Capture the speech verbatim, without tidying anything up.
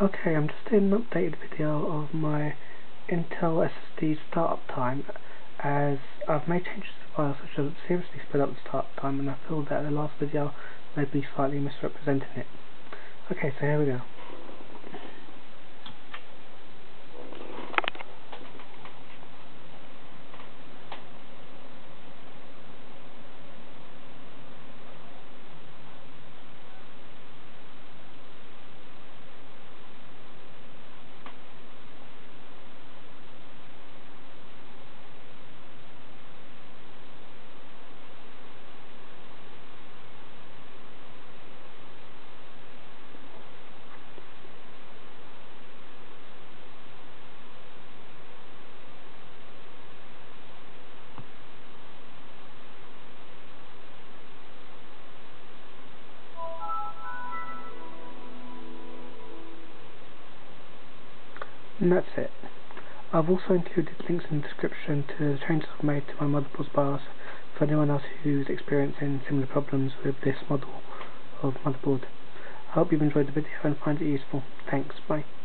Okay, I'm just doing an updated video of my Intel S S D startup time, as I've made changes to BIOS which have seriously sped up the startup time, and I feel that the last video may be slightly misrepresenting it. Okay, so here we go. And that's it. I've also included links in the description to the changes I've made to my motherboard's BIOS for anyone else who's experiencing similar problems with this model of motherboard. I hope you've enjoyed the video and find it useful. Thanks, bye.